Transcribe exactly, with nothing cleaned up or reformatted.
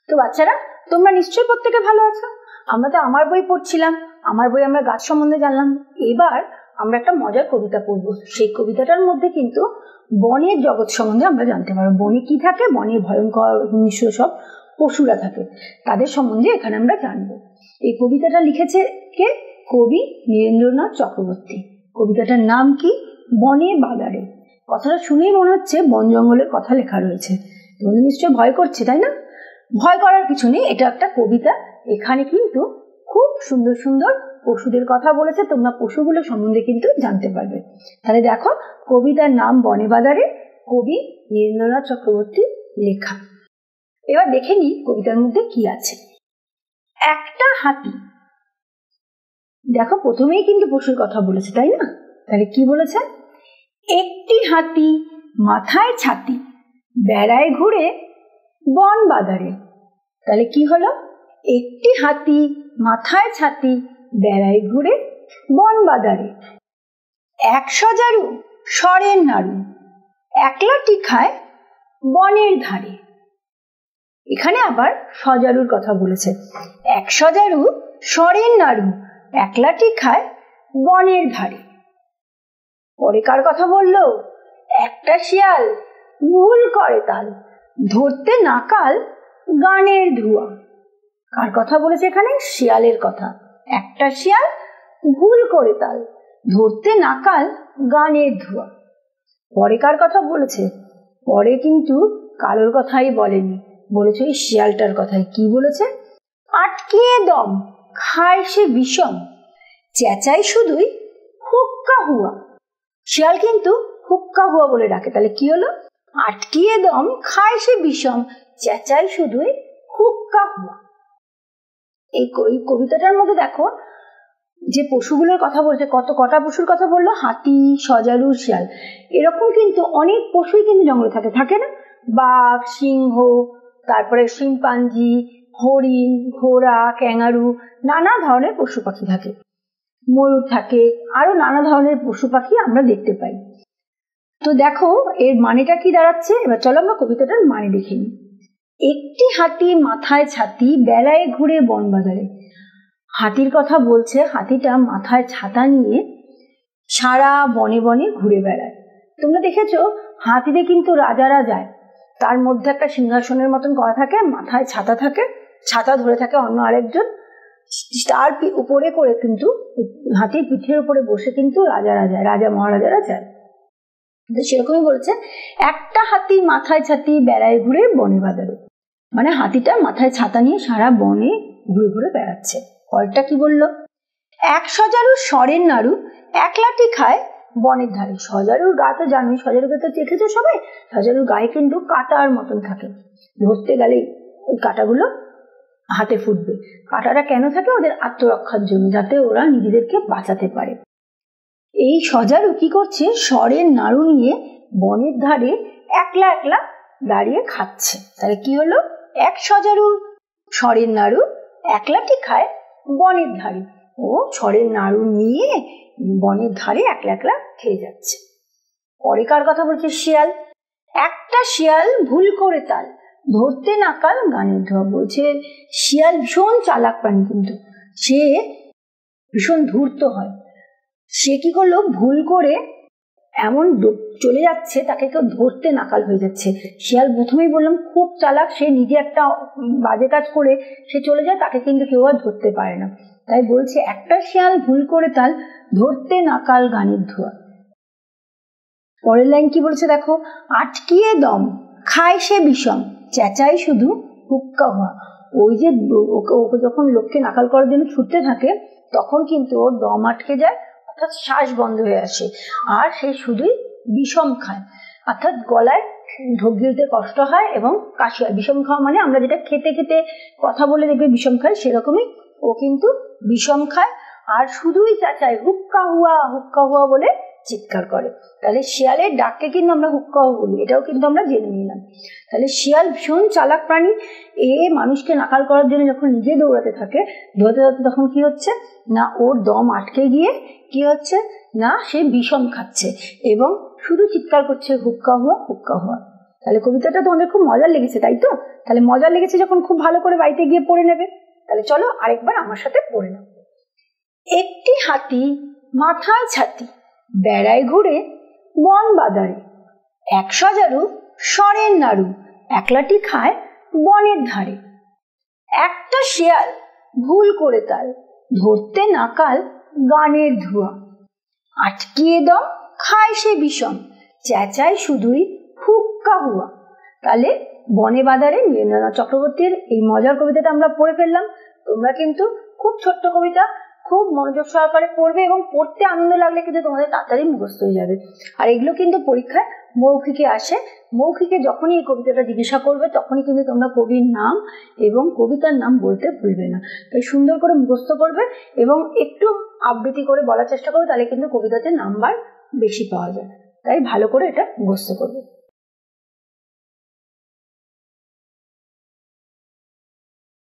তো বাচ্চারা, তোমরা নিশ্চয়ই প্রত্যেকে ভালো আছো। আমরা তো আমার বই পড়ছিলাম, আমার বই আমরা গাছ সম্বন্ধে জানলাম। এবার আমরা একটা মজার কবিতা পড়বো। সেই কবিতাটার মধ্যে কিন্তু বনের জগৎ সম্বন্ধে আমরা জানতে পারবো। বনে কি থাকে, বনে ভয়ঙ্কর হিংস্র সব পশুরা থাকে, তাদের সম্বন্ধে এখানে আমরা জানবো। এই কবিতাটা লিখেছে কে? কবি নীরেন্দ্রনাথ চক্রবর্তী। কবিতাটার নাম কি? বনে বাদারে। কথাটা শুনেই মনে হচ্ছে বন জঙ্গলের কথা লেখা রয়েছে। তোমাদের নিশ্চয় ভয় করছে, তাই না? ভয় করার কিছু নেই, এটা একটা কবিতা। এখানে কিন্তু খুব সুন্দর সুন্দর পশুদের কথা বলেছে, তোমরা পশুগুলো সম্বন্ধে কিন্তু জানতে পারবে। তাহলে দেখো, কবিতার নাম বনে বাদারে, কবি নীরেন্দ্রনাথ চক্রবর্তী লেখা। এবার দেখে নি কবিতার মধ্যে কি আছে। একটা হাতি, দেখো প্রথমেই কিন্তু পশুর কথা বলেছে, তাই না? তাহলে কি বলেছে? একটি হাতি মাথায় ছাতি, বেড়ায় ঘুরে বন বাদারে। তাহলে কি হলো? একটি হাতি মাথায় ছাতি, বেড়ায় ঘুরে বন বাদারে। এক সজারু সরের নাড়ু, একলাটি খায় বনের ধারে। এখানে আবার সজারুর কথা বলেছে। এক সজারু সরের নাড়ু, একলাটি খায় বনের ধারে। পরে কার কথা বললো? একটা শিয়াল ভুল করে তাল, ধরতে নাকাল গানের ধোঁয়া। কার কথা বলেছে এখানে? শিয়ালের কথা। একটা শিয়াল ভুল করে তাল, ধরতে নাকাল গানের ধোঁয়া। পরে কার কথা বলেছে? পরে কিন্তু কারোর কথাই বলেনি, বলেছে ওই শিয়ালটার কথাই। কি বলেছে? আটকিয়ে দম খায় সে বিষম, চেঁচাই শুধুই হুক্কা হুয়া। শিয়াল কিন্তু হুক্কা হুয়া বলে ডাকে। তাহলে কি হলো? আটকিয়ে দম খায় সে বিষম, চেঁচাই শুধুই হুক্কা হুয়া। এই কবিতাটার মধ্যে দেখো যে পশুগুলোর কথা বলছে, কত কটা পশুর কথা বললো? হাতি, সজারু, শিয়াল। এরকম কিন্তু অনেক পশুই কিন্তু জঙ্গলে থাকে, থাকে না? বাঘ, সিংহ, তারপরে শিম্পাঞ্জি, হরিণ, ঘোড়া, ক্যাঙ্গারু, নানা ধরনের পশু পাখি থাকে। ময়ূর থাকে, আরো নানা ধরনের পশু পাখি আমরা দেখতে পাই। তো দেখো এর মানেটা কি দাঁড়াচ্ছে। এবার চলো আমরা কবিতাটার মানে দেখে নিই। একটি হাতি মাথায় ছাতি, বেড়ায় ঘুরে বন বাজারে। হাতির কথা বলছে। হাতিটা মাথায় ছাতা নিয়ে সারা বনে বনে ঘুরে বেড়ায়। তোমরা দেখেছো হাতিতে কিন্তু রাজারা যায়, তার মধ্যে একটা সিংহাসনের মতন করা থাকে, মাথায় ছাতা থাকে, ছাতা ধরে থাকে অন্য আরেকজন, তার উপরে করে কিন্তু হাতির পিঠের উপরে বসে কিন্তু রাজারা যায়, রাজা মহারাজারা যায়। সেরকমই বলছে, একটা হাতি মাথায় ছাতি, বেড়ায় ঘুরে বনে বাজারে। মানে হাতিটা মাথায় ছাতা নিয়ে সারা বনে ঘুরে ঘুরে বেড়াচ্ছে। পরেরটা কি বললো? এক সজারু সরের নাড়ু, একলাটি খায় বনের ধারে। সজারুর গা তো জানি, সজারুকে তো দেখেছো সবাই, সজারুর গায়ে কিন্তু কাটার মতন থাকে, ধরতে গেলে ওই কাটাগুলো হাতে ফুটবে। কাটাটা কেন থাকে? ওদের আত্মরক্ষার জন্য, যাতে ওরা নিজেদেরকে বাঁচাতে পারে। এই সজারু কি করছে? সরের নাড়ু নিয়ে বনের ধারে একলা একলা দাঁড়িয়ে খাচ্ছে। তাহলে কি হলো? এক সজারু সরের নাড়ু, একলাটি খায় বনের ধারে। ও সরের নাড়ু নিয়ে বনের ধারে একলা একলা খেয়ে যাচ্ছে। পরে কার কথা বলছে? শিয়াল। একটা শিয়াল ভুল করে তাল, ধরতে নাকাল গানের ধোঁয়া। বলছে শিয়াল ভীষণ চালাক প্রাণী, কিন্তু সে ভীষণ ধূর্ত হয়। সে কি করলো? ভুল করে এমন চলে যাচ্ছে, তাকে কেউ ধরতে নাকাল হয়ে যাচ্ছে। শিয়াল প্রথমেই বললাম খুব চালাক, সে নিজে একটা বাজে কাজ করে সে চলে যায়, তাকে কিন্তু কেউ আর ধরতে পারে না। তাই বলছে একটা শিয়াল ভুল করে তাল, ধরতে নাকাল গানের ধোঁয়া। পরের লাইন কি বলছে দেখো? আটকিয়ে দম খায় সে বিষম, চেঁচাই শুধু হুক্কা হুয়া। ওই যে ওকে যখন লোককে নাকাল করার জন্য ছুটতে থাকে, তখন কিন্তু ওর দম আটকে যায়, অর্থাৎ শ্বাস বন্ধ হয়ে আসে, আর সে শুধুই বিষম খায়, অর্থাৎ গলায় ঢোক গিলতে কষ্ট হয় এবং কাশি হয়। বিষম খাওয়া মানে আমরা যেটা খেতে খেতে কথা বলে দেখবে বিষম খায়, সেরকমই ও কিন্তু বিষম খায়, আর শুধুই চেঁচায় হুক্কা হুয়া হুক্কা হুয়া বলে চিৎকার করে। তাহলে শিয়ালের ডাককে কিন্তু আমরা হুক্কা হুয়া বলি, এটাও কিন্তু আমরা জেনে নিলাম। তাহলে শিয়াল ভীষণ চালাক প্রাণী। এ মানুষকে নাকাল করার জন্য যখন নিজে দৌড়াতে থাকে, দৌড়াতে দৌড়াতে তখন কি হচ্ছে না, ওর দম আটকে গিয়ে কি হচ্ছে না, সে বিষম খাচ্ছে এবং শুধু চিৎকার করছে হুক্কা হুয়া হুক্কা হুয়া। তাহলে কবিতাটা তোমাদের খুব মজার লেগেছে, তাই তো? তাহলে মজা লেগেছে যখন খুব ভালো করে বাড়িতে গিয়ে পড়ে নেবে। তাহলে চলো আরেকবার আমার সাথে পড়ে নাও। একটি হাতি মাথায় ছাতি, বেড়ায় ঘুরে বন বাদারে, এক সজারু সরের নাড়ু, একলাটি খায় বনের ধারে। একটা শেয়াল ভুল করে তাল, ধরতে নাকাল গানের ধোঁয়া, আটকিয়ে দম খায় সে বিষম, চেঁচায় শুধুই হুক্কা হুয়া। তাহলে বনে বাদারে নীরেন্দ্রনাথ চক্রবর্তীর এই মজার কবিতাটা আমরা পড়ে ফেললাম। তোমরা কিন্তু খুব ছোট্ট কবিতা, খুব মনোযোগ সহকারে পড়বে এবং পড়তে আনন্দ লাগলে কিন্তু তোমাদের তাড়াতাড়ি মুখস্থ হয়ে যাবে। আর এগুলো কিন্তু পরীক্ষায় মৌখিকে আসে। মৌখিকে যখনই এই কবিতাটা জিজ্ঞাসা করবে তখনই কিন্তু তোমরা কবির নাম এবং কবিতার নাম বলতে ভুলবে না। তাই সুন্দর করে মুখস্থ করবে এবং একটু আবৃত্তি করে বলার চেষ্টা করবে, তাহলে কিন্তু কবিতাতে নাম্বার বেশি পাওয়া যায়। তাই ভালো করে এটা মুখস্থ করবে।